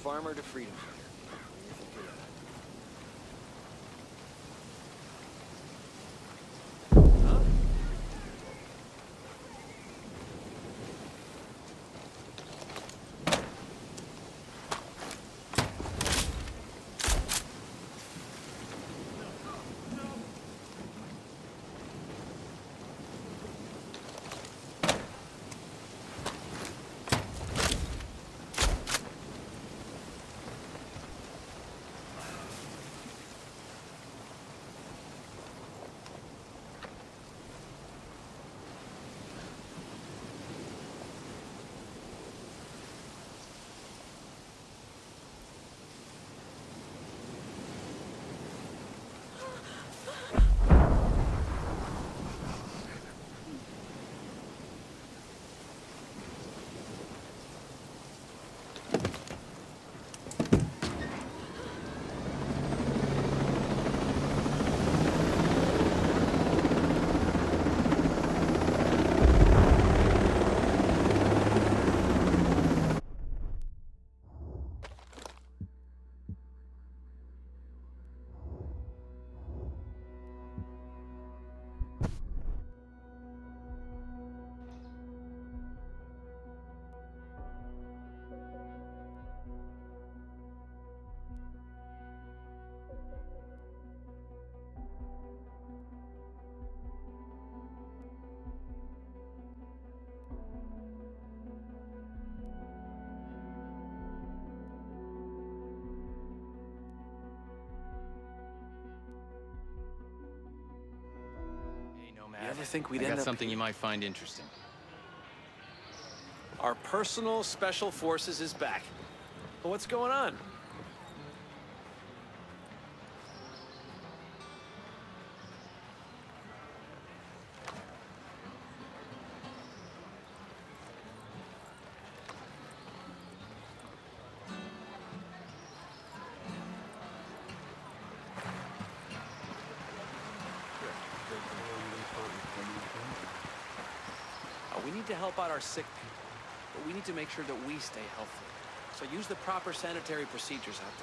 farmer to freedom fighter. What do you think of that? You ever think we'd end up... something you might find interesting. Our personal special forces is back. But what's going on? We need to help out our sick people, but we need to make sure that we stay healthy. So use the proper sanitary procedures out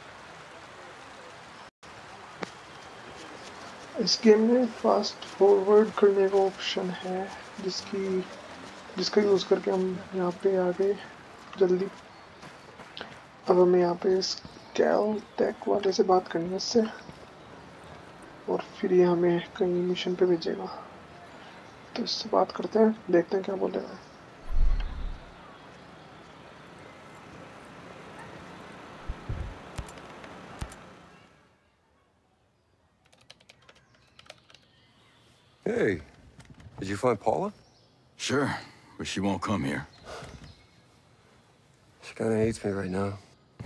there. इस game में fast forward करने का option है जिसका use करके हम यहाँ पे आ गए जल्दी। अब हमें यहाँ पे स्कैल टेक वाले से बात करनी है इससे, और फिर ये हमें कहीं मिशन पे भेजेगा। तो इससे बात करते हैं, देखते हैं क्या बोलेगा। Hey, did you find Paula? Sure, but she won't come here. She kinda hates me right now.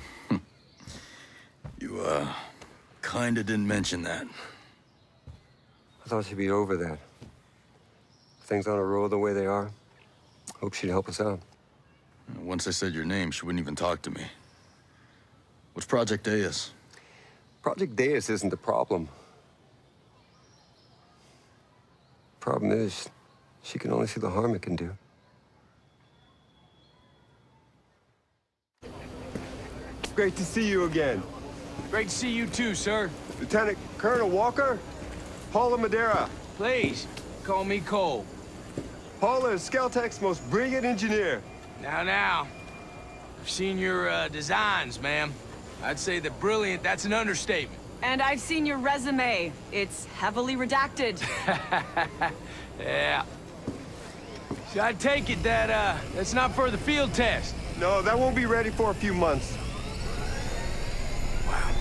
You, kinda didn't mention that. I thought she'd be over that. Things on a road the way they are. Hope she'd help us out. Once I said your name, she wouldn't even talk to me. What's Project Deus? Project Deus isn't the problem. Problem is, she can only see the harm it can do. Great to see you again. Great to see you too, sir. Lieutenant Colonel Walker, Paula Madeira. Please, call me Cole. Paula is Skeltech's most brilliant engineer. Now. I've seen your designs, ma'am. I'd say that brilliant, that's an understatement. And I've seen your resume. It's heavily redacted. Yeah. So I take it that, that's not for the field test? No, that won't be ready for a few months. Wow.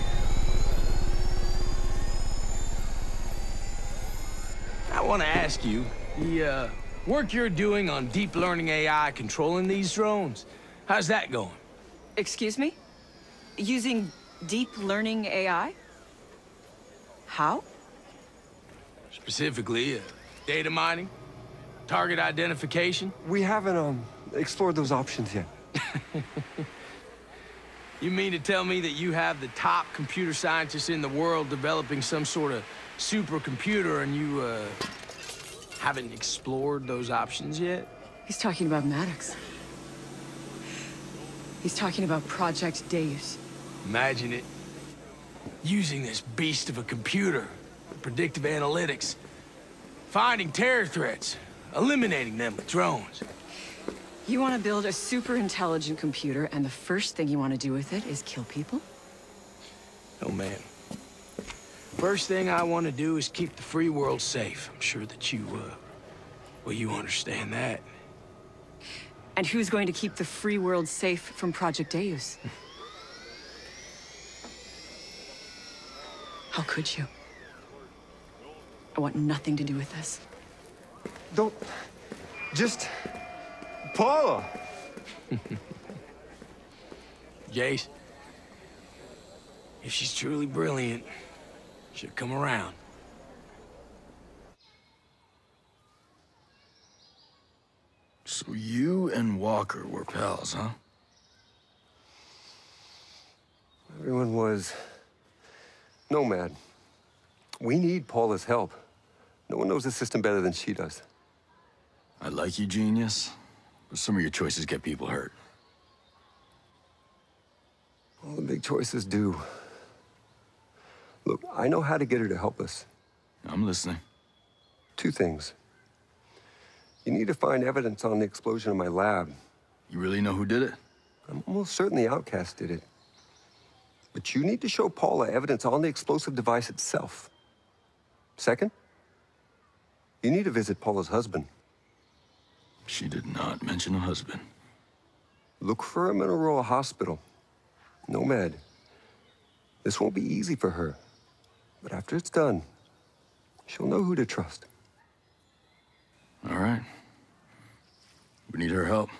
I want to ask you, the, work you're doing on deep learning AI controlling these drones, how's that going? Excuse me? Using deep learning AI? How? Specifically, data mining, target identification. We haven't, explored those options yet. You mean to tell me that you have the top computer scientists in the world developing some sort of supercomputer and you, haven't explored those options yet? He's talking about Maddox. He's talking about Project Deus. Imagine it. Using this beast of a computer, predictive analytics, finding terror threats, eliminating them with drones. You want to build a super intelligent computer, and the first thing you want to do with it is kill people? Oh, man. First thing I want to do is keep the free world safe. I'm sure that you, well, you understand that. And who's going to keep the free world safe from Project Deus? How could you? I want nothing to do with this. Don't... Just... Paula! Jace, if she's truly brilliant, she'll come around. So you and Walker were pals, huh? Everyone was... Nomad. We need Paula's help. No one knows the system better than she does. I like you, genius, but some of your choices get people hurt. All the big choices do. Look, I know how to get her to help us. I'm listening. 2 things. You need to find evidence on the explosion in my lab. You really know who did it? I'm almost certain the Outcast did it. But you need to show Paula evidence on the explosive device itself. Second, you need to visit Paula's husband. She did not mention a husband. Look for him in Aurora Hospital. Nomad. This won't be easy for her. But after it's done, she'll know who to trust. All right. We need her help.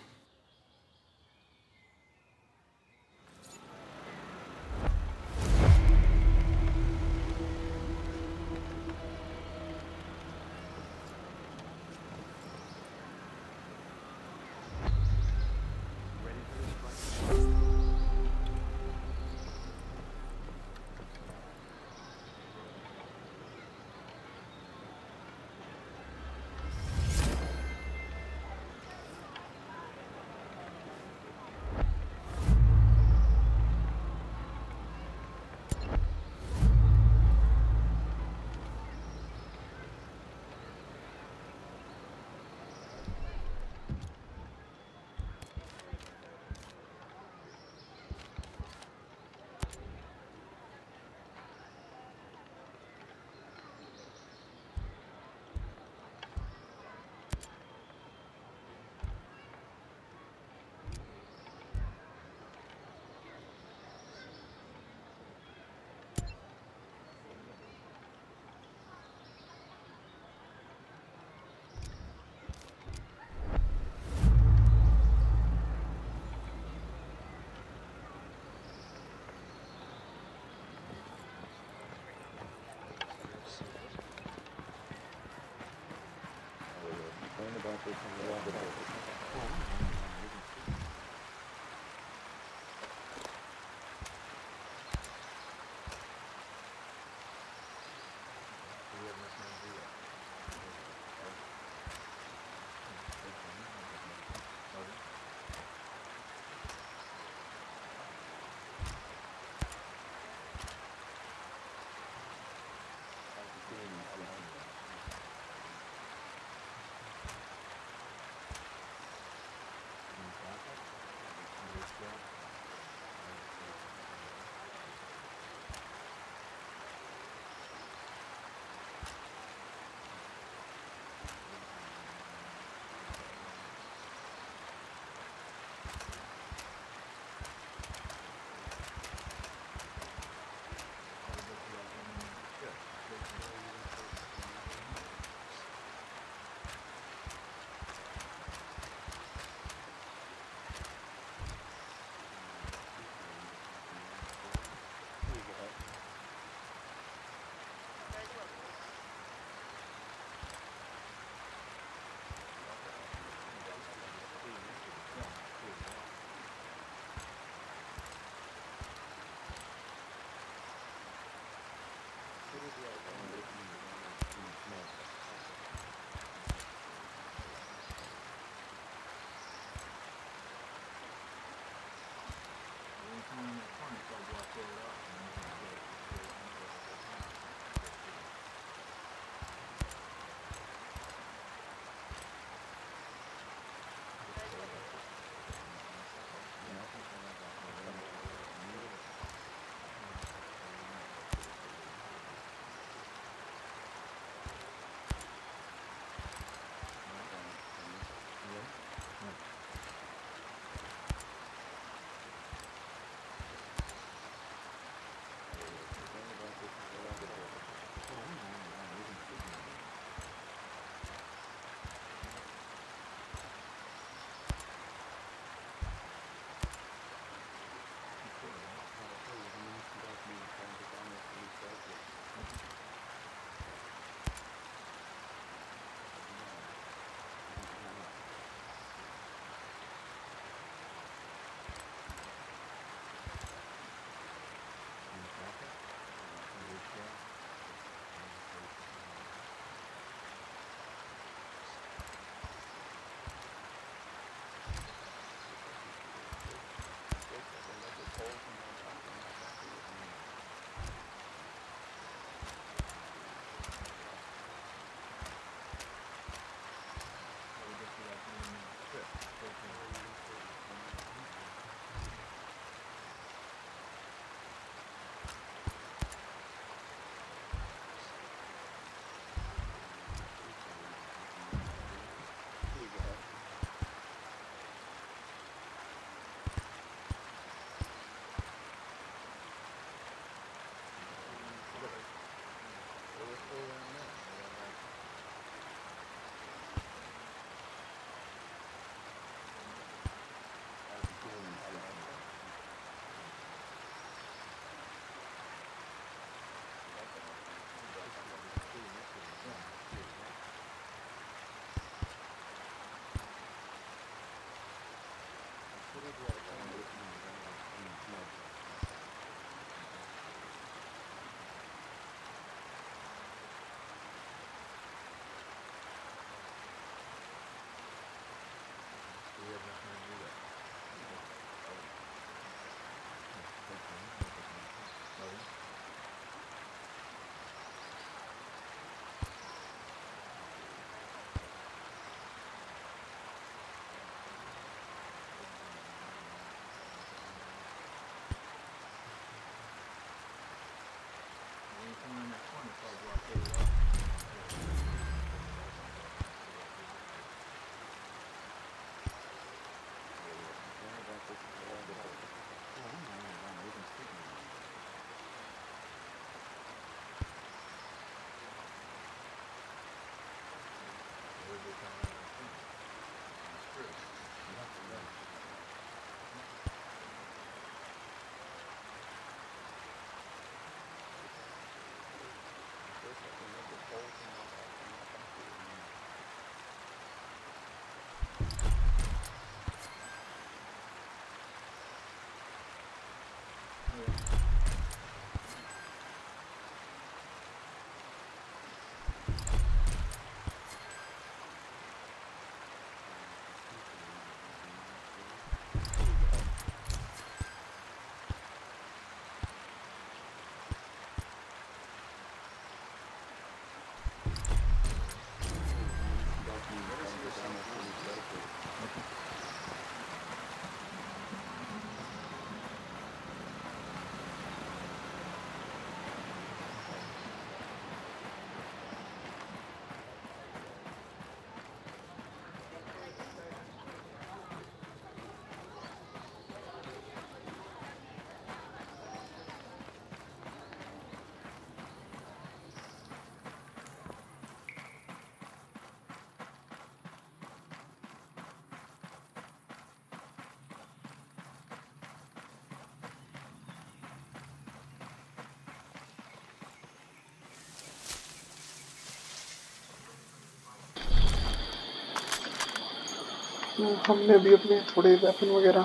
हमने भी अपने थोड़े weapon वगैरह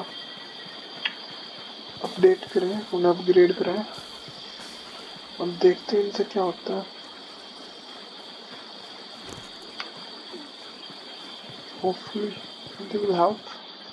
update करे, उन्हें upgrade करें। अब देखते हैं इनसे क्या होता है। Hopefully they will help.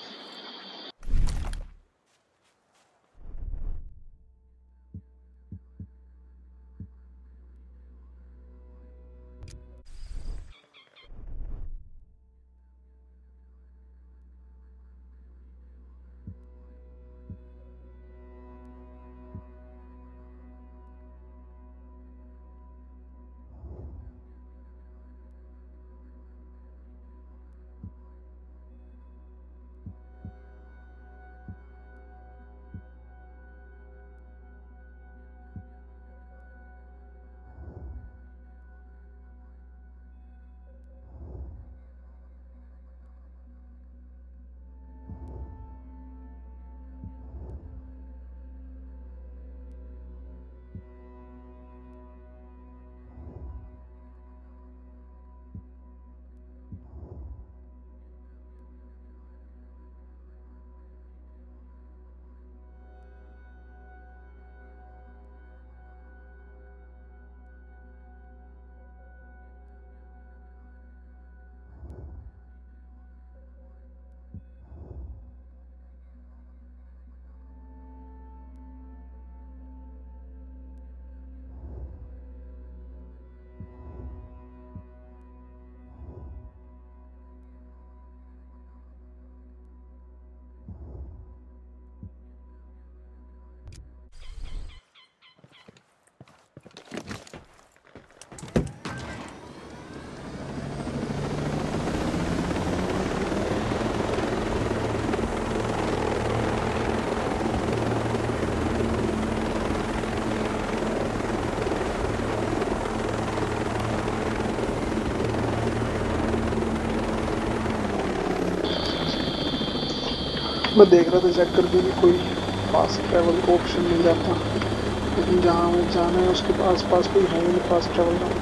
मैं देख रहा था चेक करके भी कोई फास्ट ट्रैवल का ऑप्शन मिल जाता, लेकिन जहाँ हमें जाना है उसके पास कोई है नहीं फास्ट ट्रैवल का,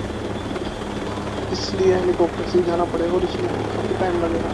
इसलिए हेलीकॉप्टर से ही जाना पड़ेगा और इसमें काफ़ी टाइम लगेगा।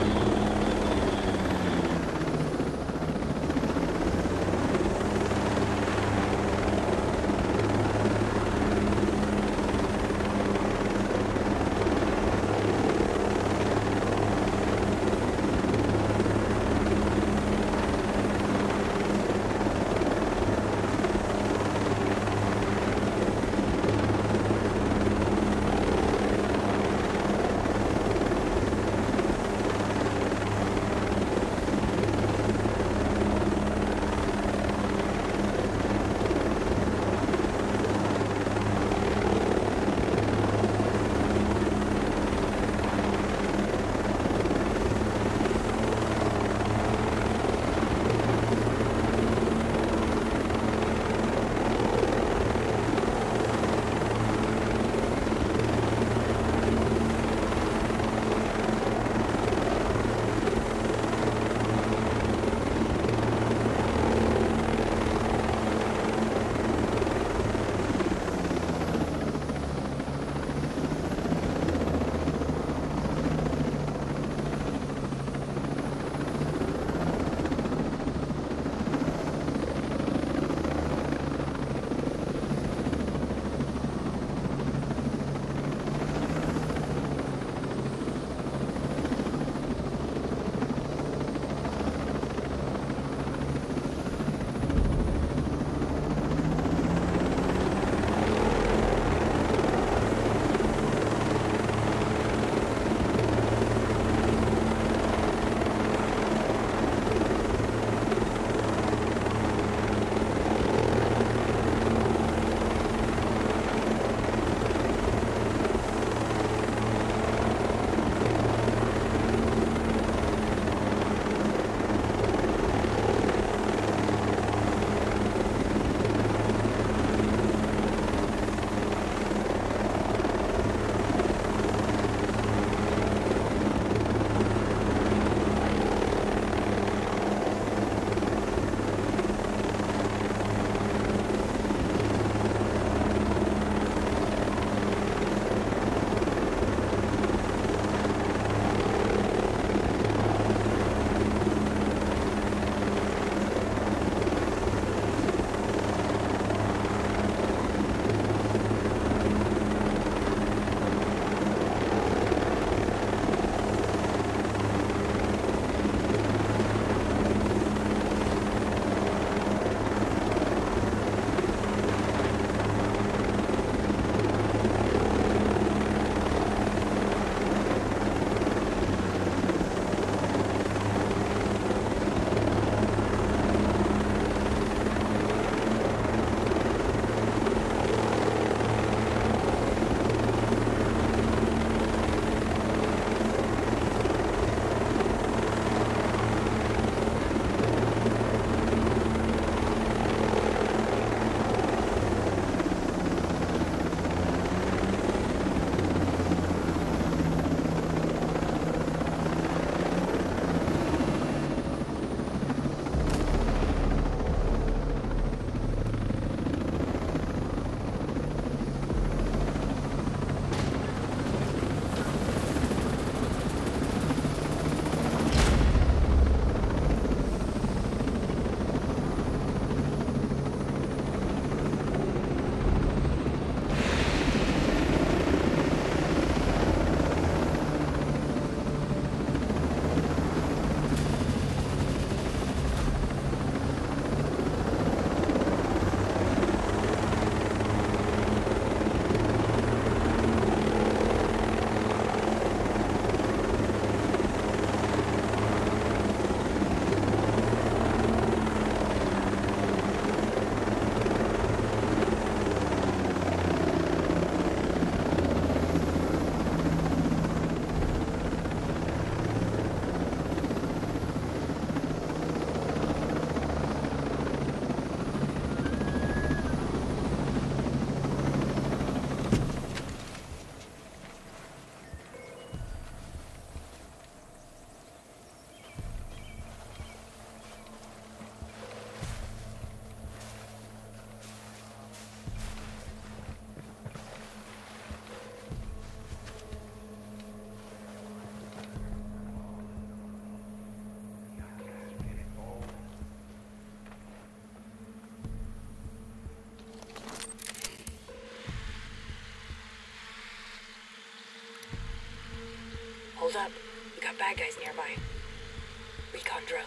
Hold up. We got bad guys nearby. Recon drone.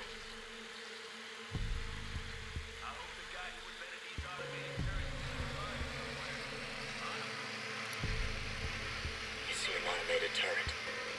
You see an automated turret.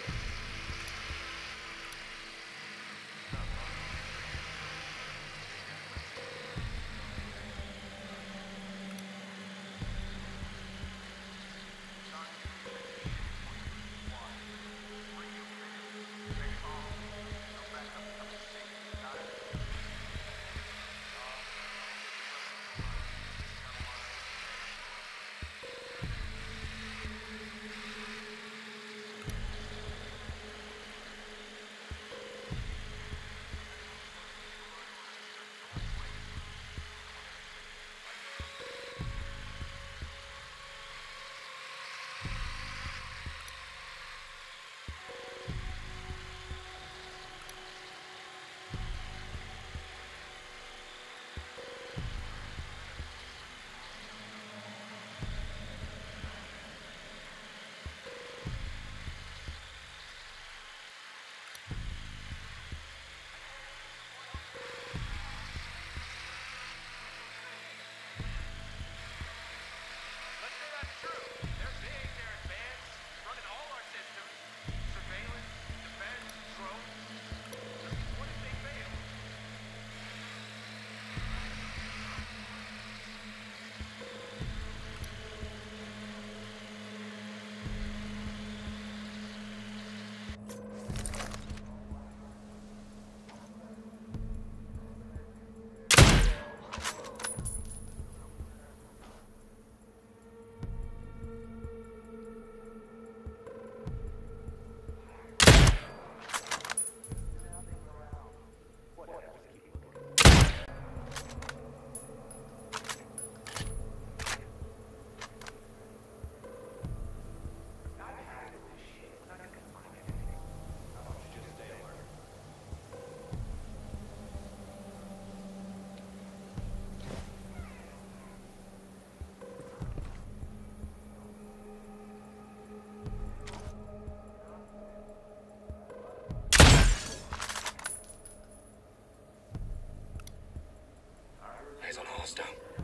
Eyes on hostile.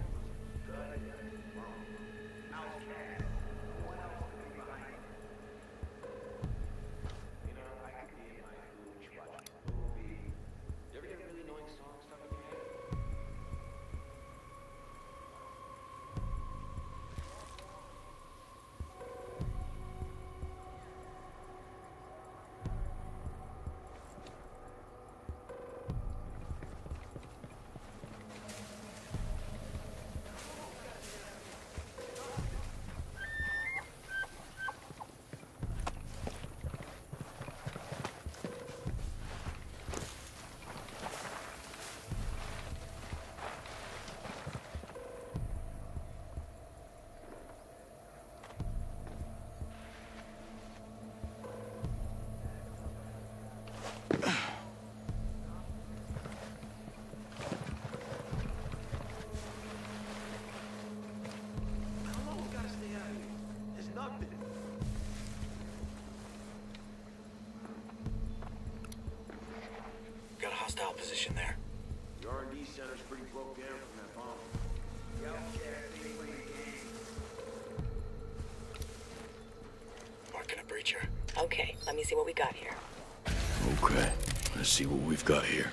Got a hostile position there. The R&D center's pretty broke down from that bomb. Marking a breacher. Okay, let me see what we got here. Okay, let's see what we've got here.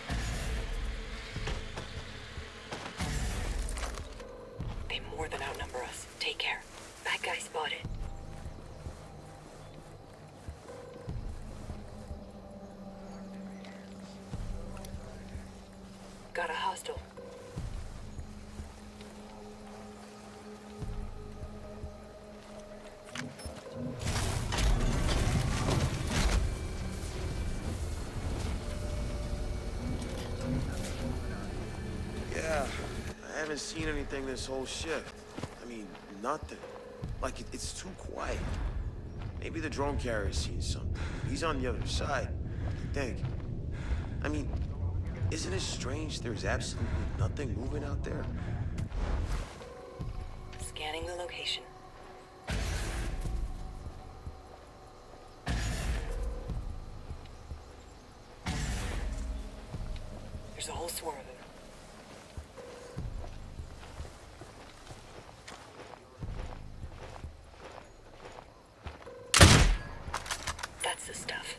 They more than outnumber us. Take care. Bad guy spotted. Got a hostile. Yeah, I haven't seen anything this whole shift. I mean, nothing. Like, it's too quiet. Maybe the drone carrier's seen something. He's on the other side, I think. I mean, isn't it strange there's absolutely nothing moving out there? Scanning the location. There's a whole swarm of them. That's the stuff.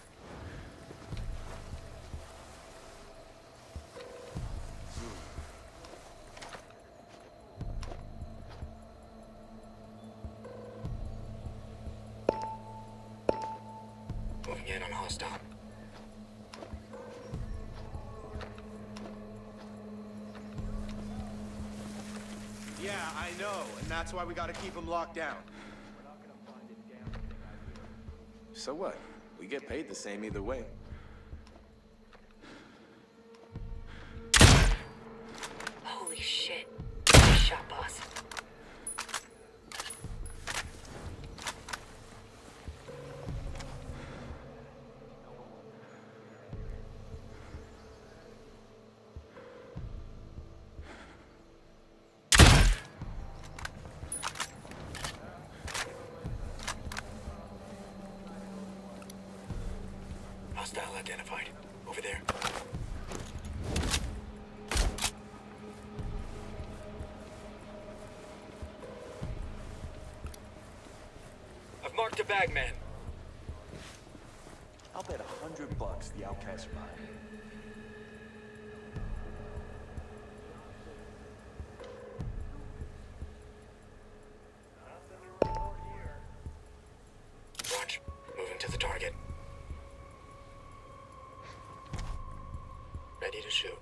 Moving in on hostile. Yeah, I know, and that's why we gotta keep him locked down. So what? We get paid the same either way. Holy shit. Nice shot, boss. Hostile identified. Over there. I've marked a bagman. I'll bet $100 the outcast survive. Watch. Moving to the target. Ready to shoot.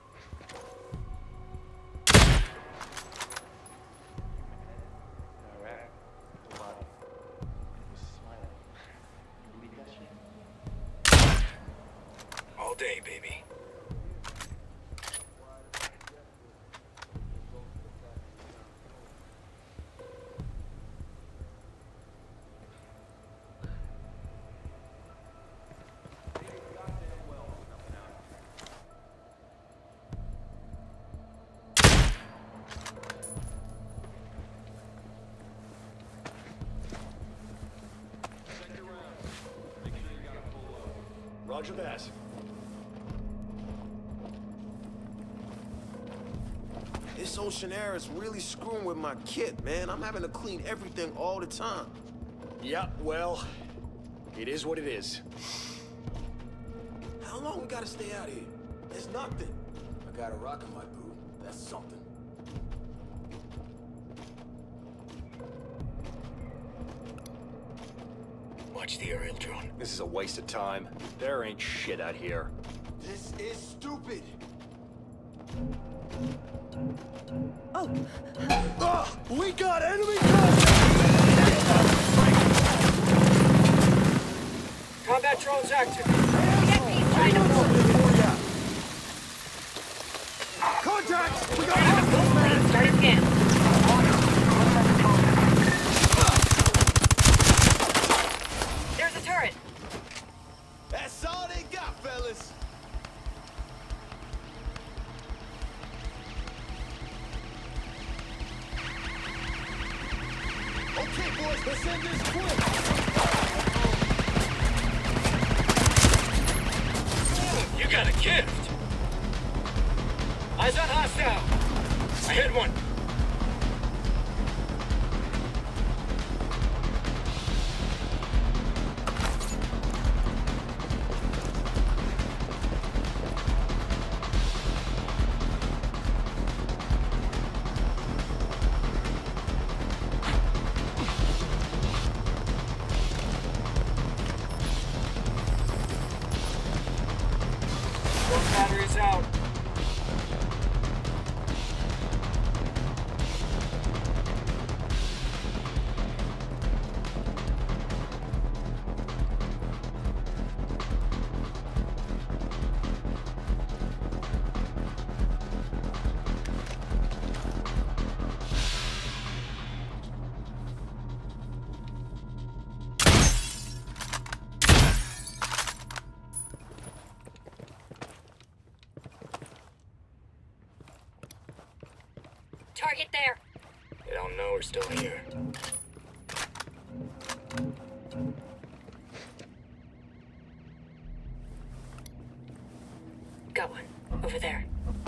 Alright. Full body. Smiling. You believe that shit? All day, baby. Roger that. This ocean air is really screwing with my kit, man. I'm having to clean everything all the time. Yeah, well, it is what it is. How long we gotta stay out here? There's nothing. I got a rock in my boot. That's something. Watch the aerial drone. This is a waste of time. There ain't shit out here. This is stupid. Oh! We got enemy contact! Combat drones active. Contact! We got Start a scan. There's a turret. That's all they got, fellas. Okay, boys, let's end this quick. You got a gift. Eyes on hostile. I hit one. Batteries out. Target there. They don't know we're still here. Got one. Over there.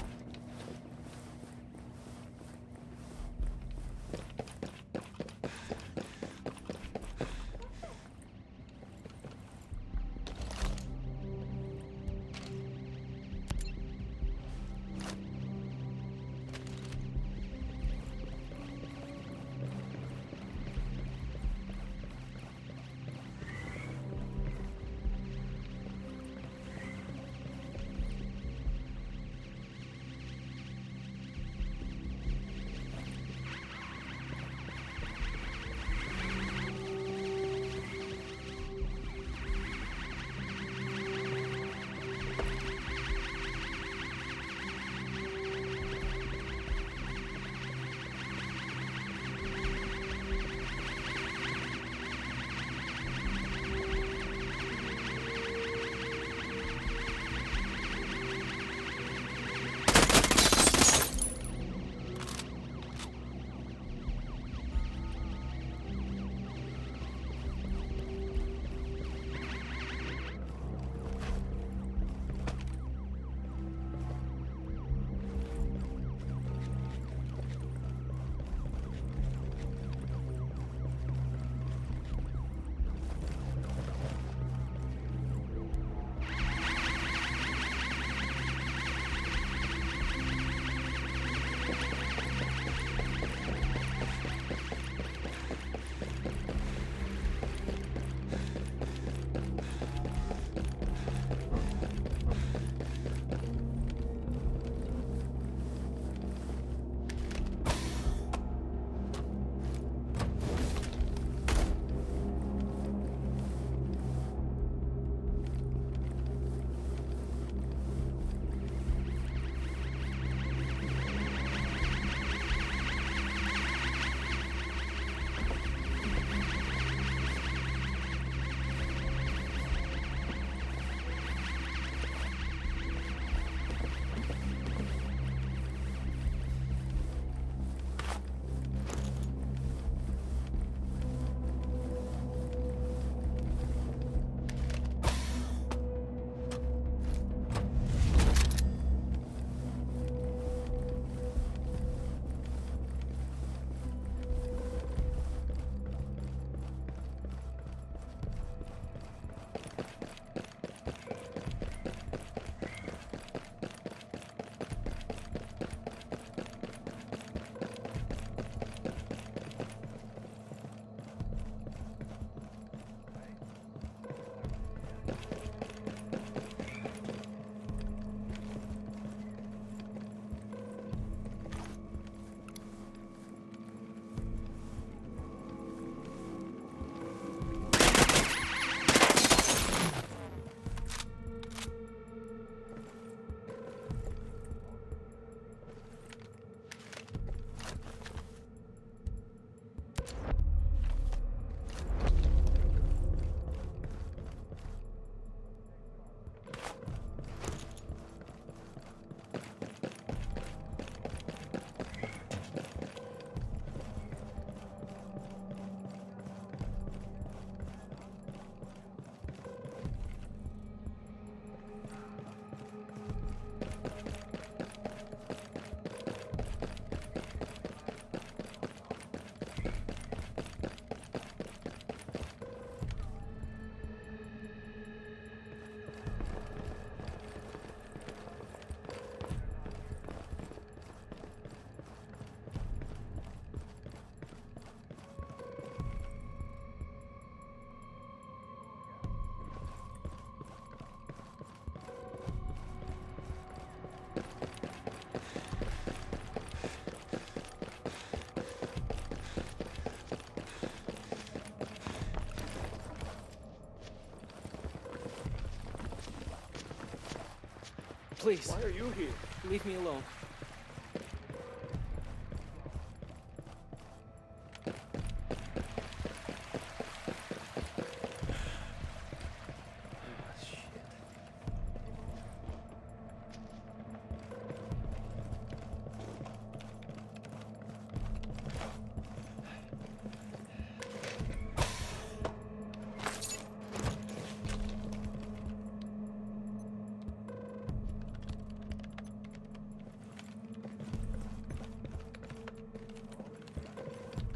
Please. Why are you here? Leave me alone.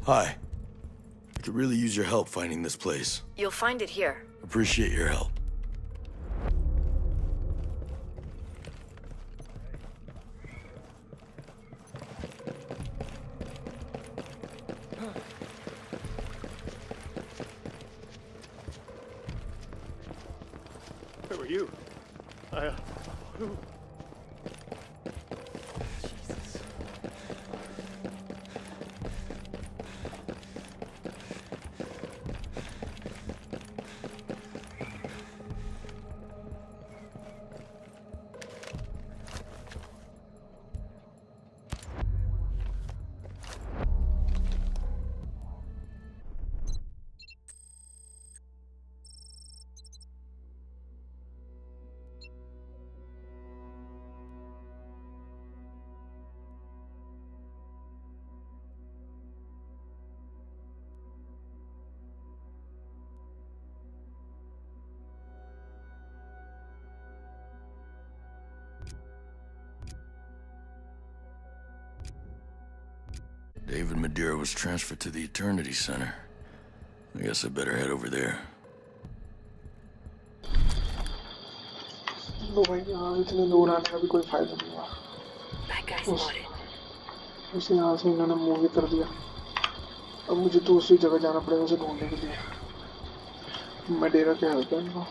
Hi. I could really use your help finding this place. You'll find it here. Appreciate your help. Who are you? Who? David Madeira was transferred to the Eternity Center. I guess I better head over there. लो भाई यहाँ इतने दूर आने का भी कोई फायदा नहीं हुआ। उसे यहाँ से इन्होंने मूव कर दिया। अब मुझे दूसरी जगह जाना पड़ेगा उसे ढूंढने के लिए। मडेरा के हस्बैंड को।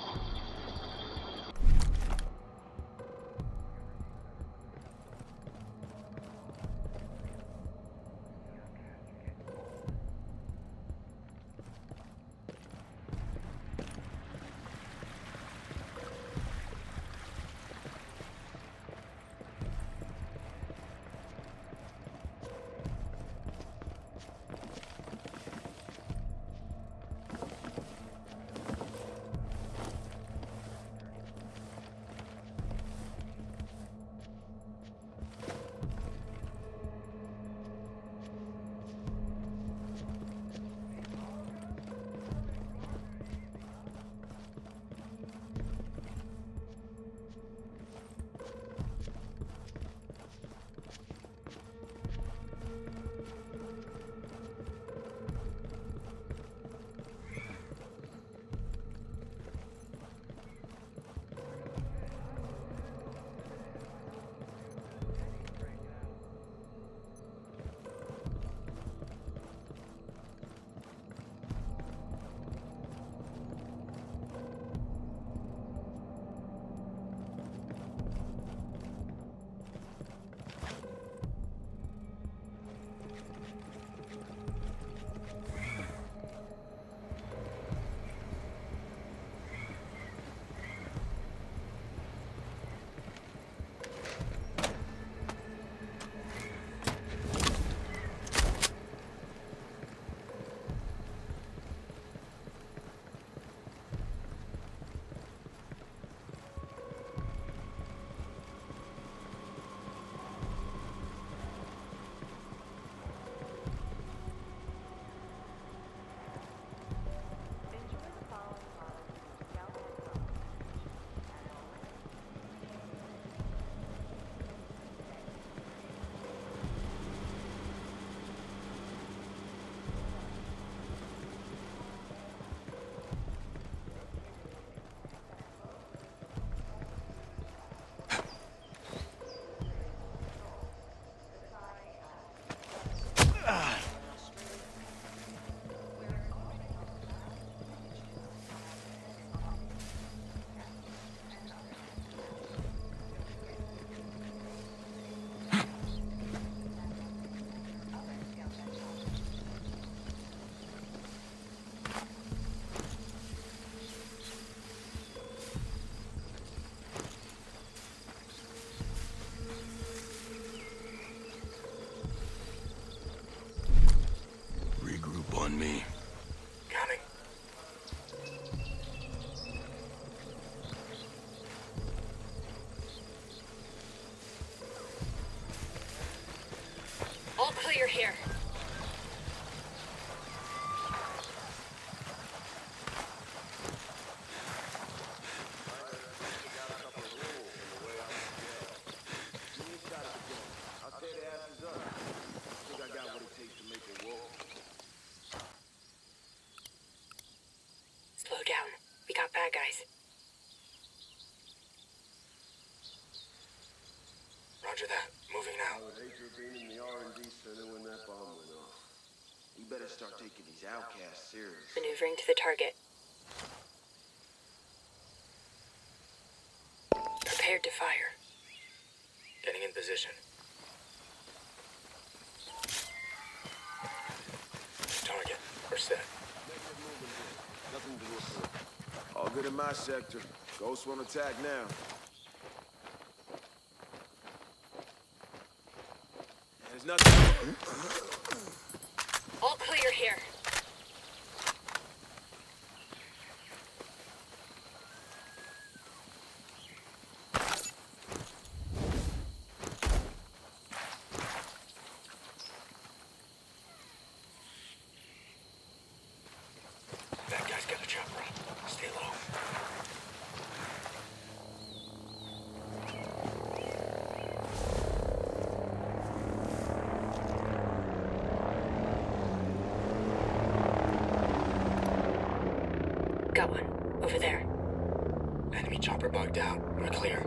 picture of being in the R&D center when that bomb went off. We better start taking these outcasts serious. Maneuvering to the target. Prepared to fire. Getting in position. Target. We're set. Nothing to look for. All good in my sector. Ghost won't attack now. There's nothing. All clear here. That guy's got a chopper up. Stay low. Got one. Over there. Enemy chopper bugged out. We're clear.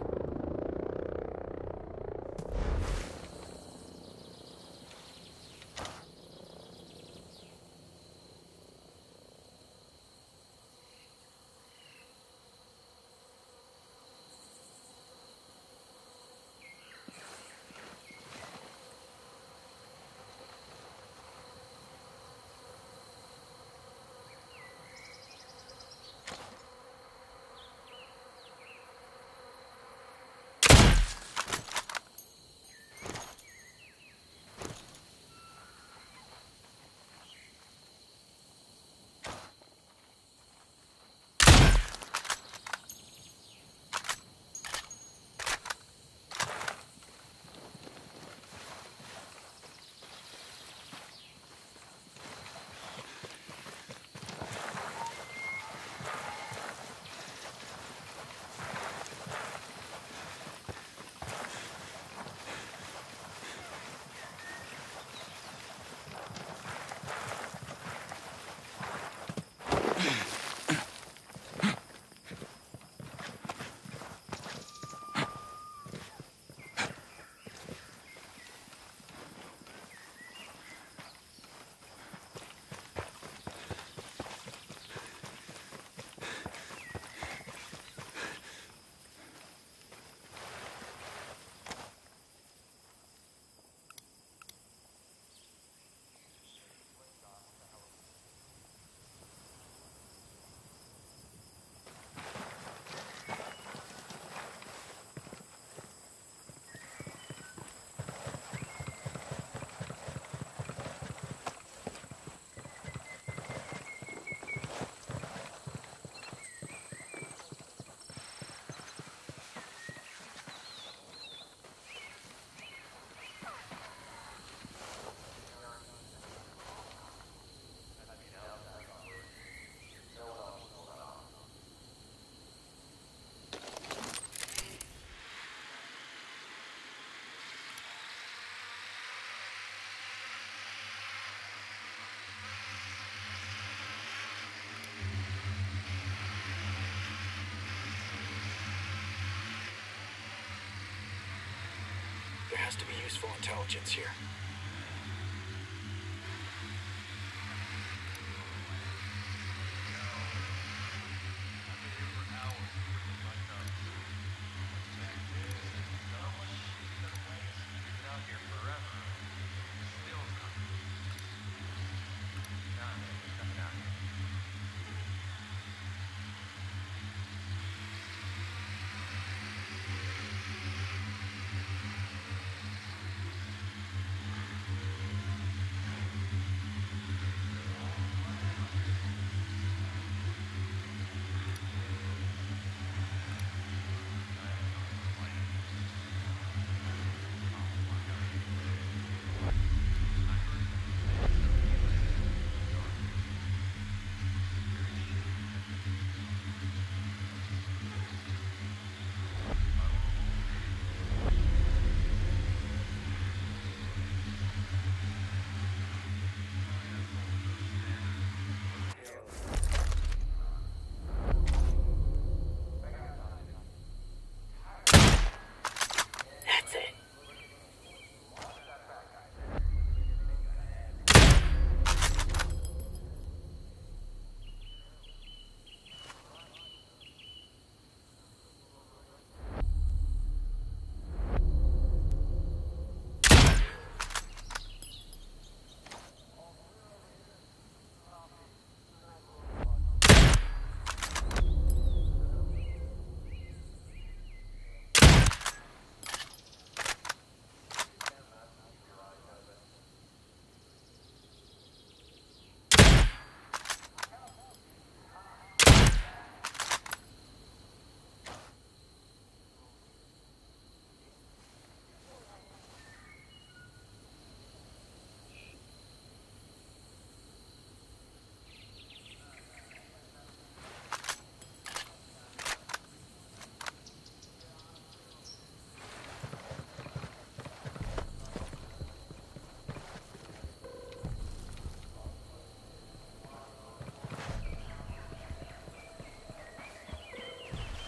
There has to be useful intelligence here.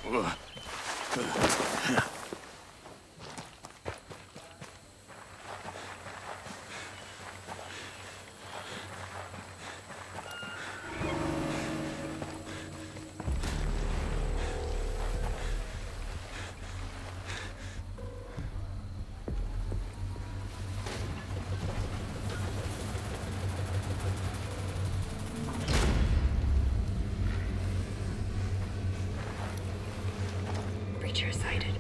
Breacher sighted.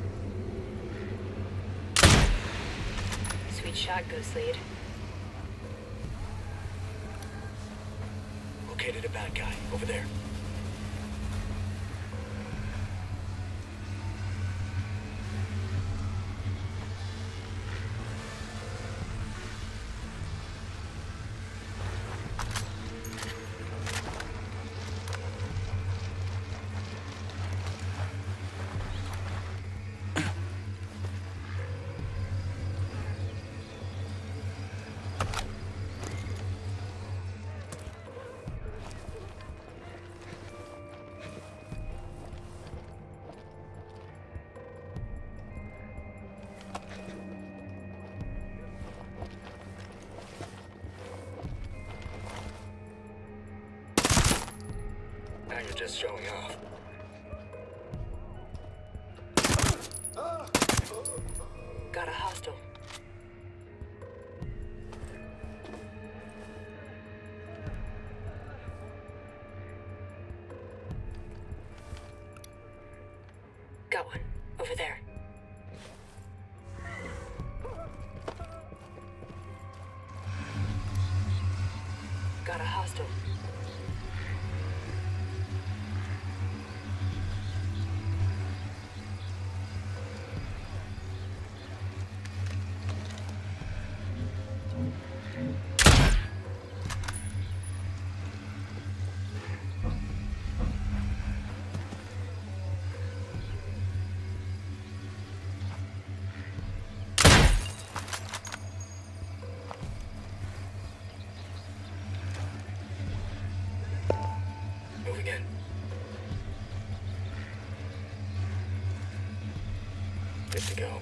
Sweet shot, Ghost Lead. Located a bad guy. Over there. Now you're just showing off. Got a hostile. Got one. Over there. Got a hostile. Moving in. Good to go.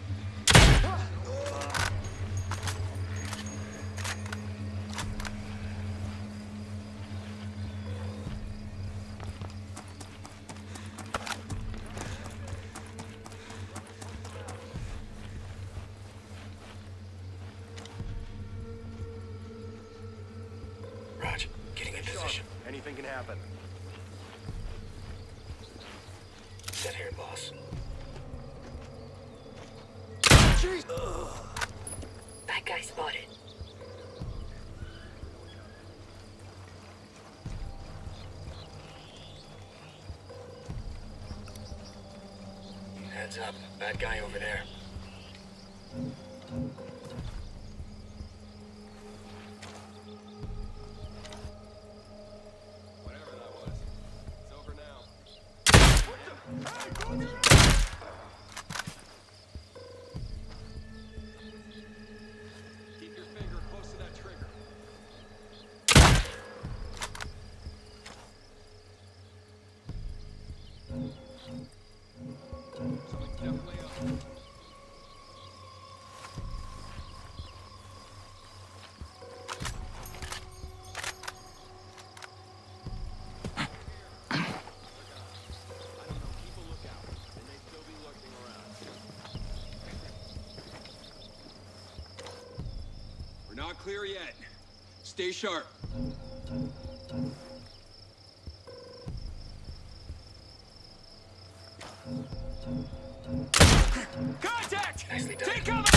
Raj, getting in position. Anything can happen. Set here, boss. Bad guy spotted. Heads up. Bad guy over there. Whatever that was. It's over now. Keep your finger close to that trigger. Something's definitely up. Not clear yet. Stay sharp. Contact! Nicely done. Take cover!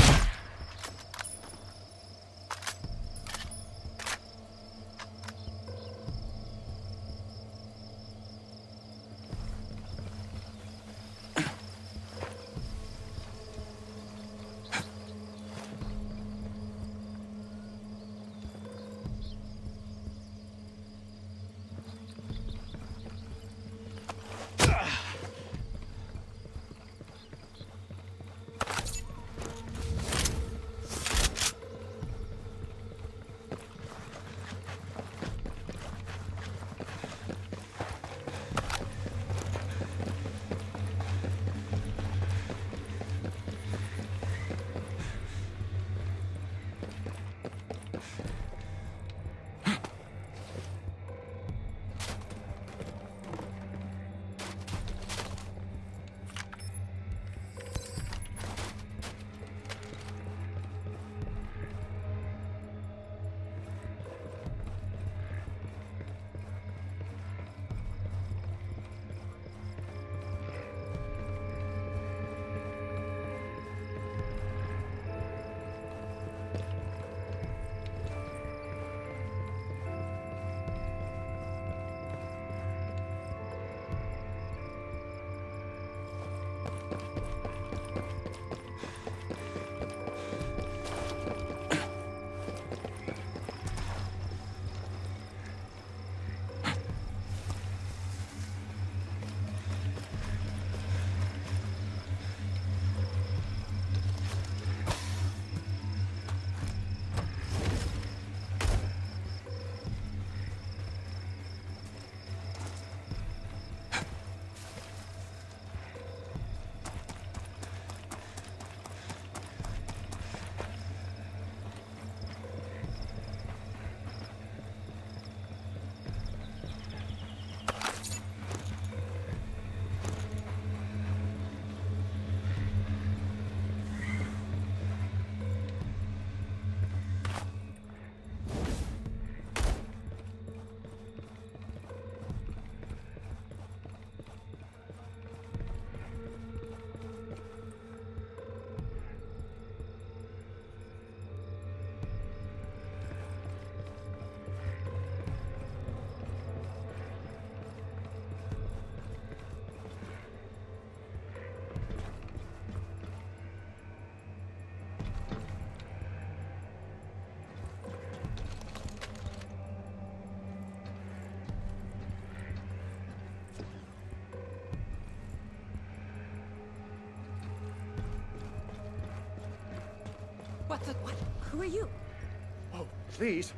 What the... What? Who are you? Oh, please.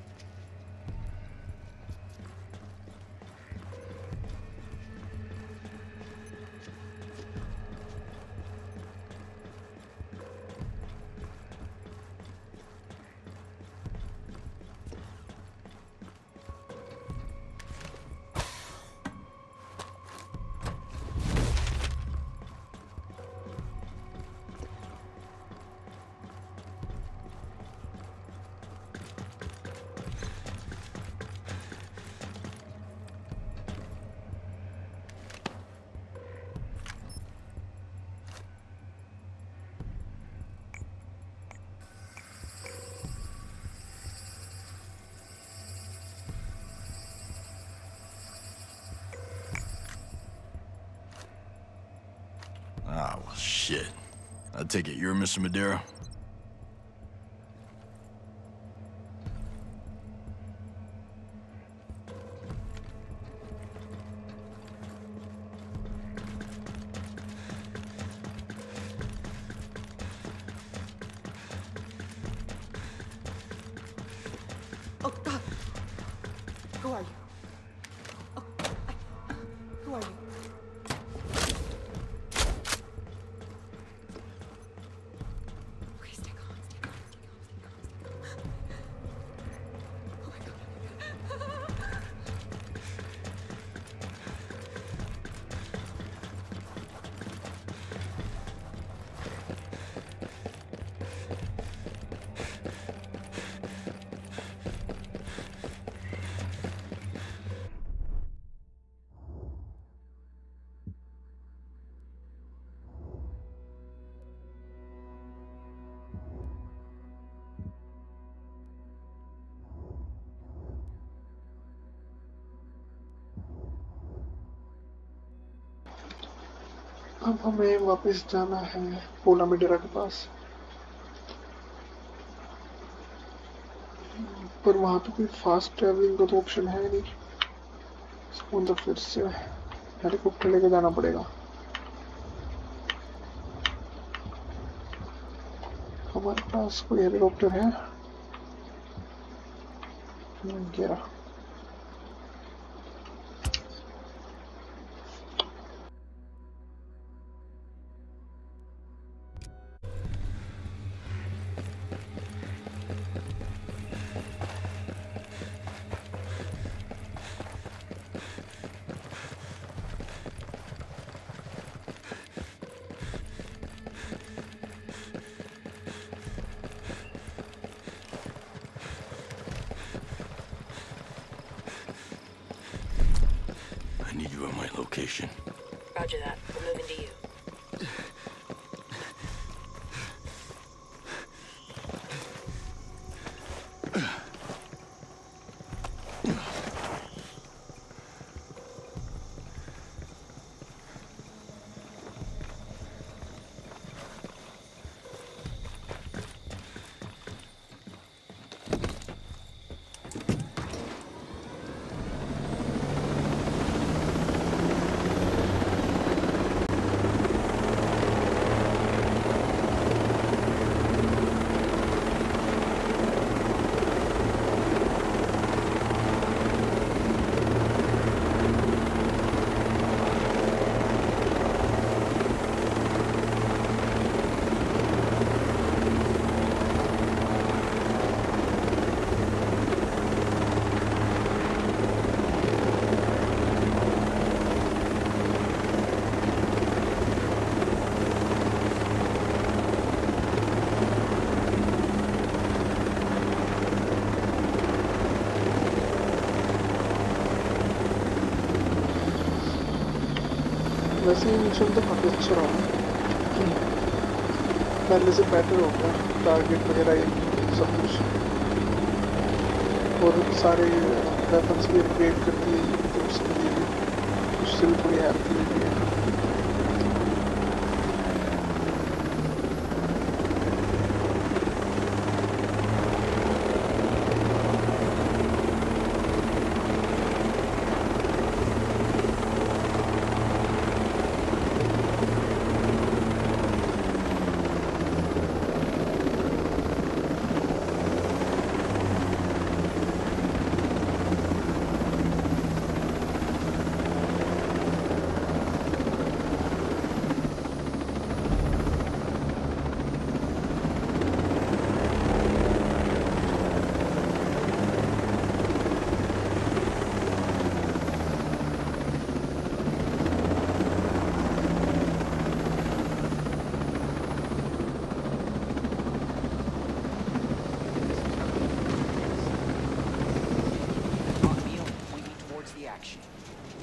Ah, well, shit. I take it you're Mr. Madera? Oh, God. Who are you? Oh, who are you? Okay, stay calm, stay calm, stay calm, stay calm, stay calm. Oh, my God. अब हमें वापस जाना है पोला मेडेरा के पास, पर वहाँ पे कोई फास्ट ट्रैवलिंग का तो ऑप्शन है नहीं। तो फिर से हेलीकॉप्टर लेके जाना पड़ेगा। हमारे पास कोई हेलीकॉप्टर है? ये रहा। I need you at my location. Roger that. We're moving to you. वैसे ही मिशन तो काफ़ी अच्छा रहा, पहले से बेटर हो गया, टारगेट वगैरह ये सब कुछ, और सारे वेपन्स भी अपग्रेड कर दिए, तो उसके लिए उससे भी थोड़ी हेल्प मिली है।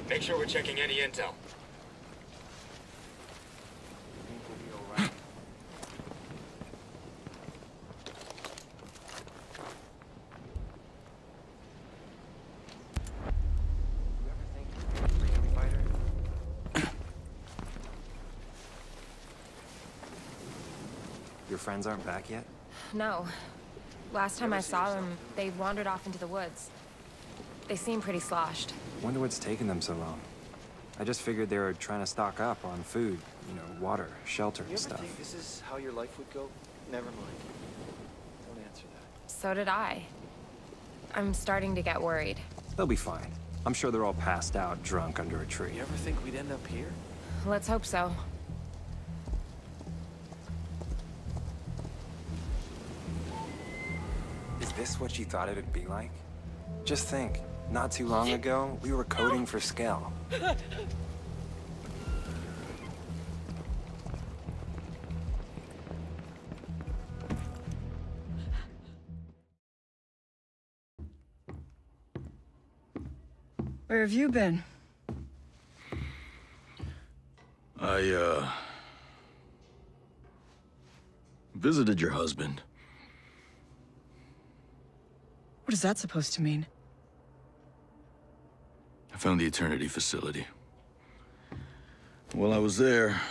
Make sure we're checking any intel. Your friends aren't back yet? No. Last time I saw them, they wandered off into the woods. They seem pretty sloshed. Wonder what's taking them so long. I just figured they were trying to stock up on food, you know, water, shelter, and stuff. You ever think this is how your life would go? Never mind. Don't answer that. So did I. I'm starting to get worried. They'll be fine. I'm sure they're all passed out, drunk under a tree. You ever think we'd end up here? Let's hope so. Is this what you thought it'd be like? Just think, not too long ago, we were coding for scale. Where have you been? I, visited your husband. What is that supposed to mean? I found the Eternity facility. While I was there,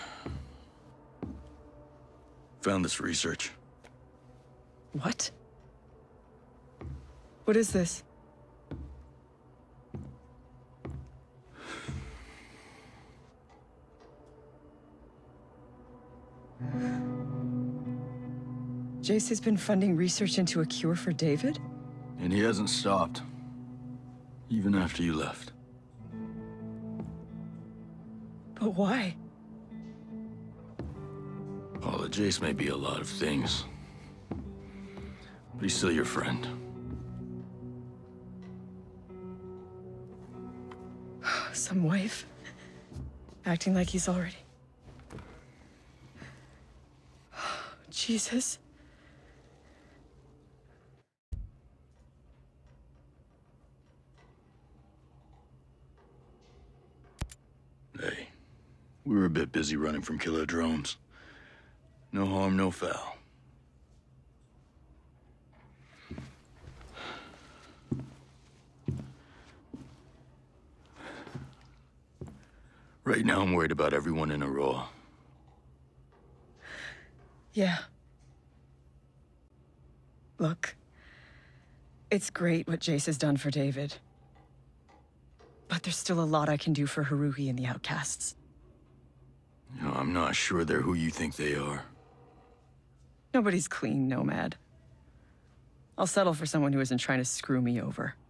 found this research. What? What is this? Jace has been funding research into a cure for David? And he hasn't stopped. Even after you left. But why? Paula, Jace may be a lot of things. But he's still your friend. Some wife. Acting like he's already... Jesus. Hey, we were a bit busy running from killer drones. No harm, no foul. Right now, I'm worried about everyone in Aurora. Yeah. Look, it's great what Jace has done for David. But there's still a lot I can do for Haruhi and the Outcasts. You know, I'm not sure they're who you think they are. Nobody's clean, Nomad. I'll settle for someone who isn't trying to screw me over.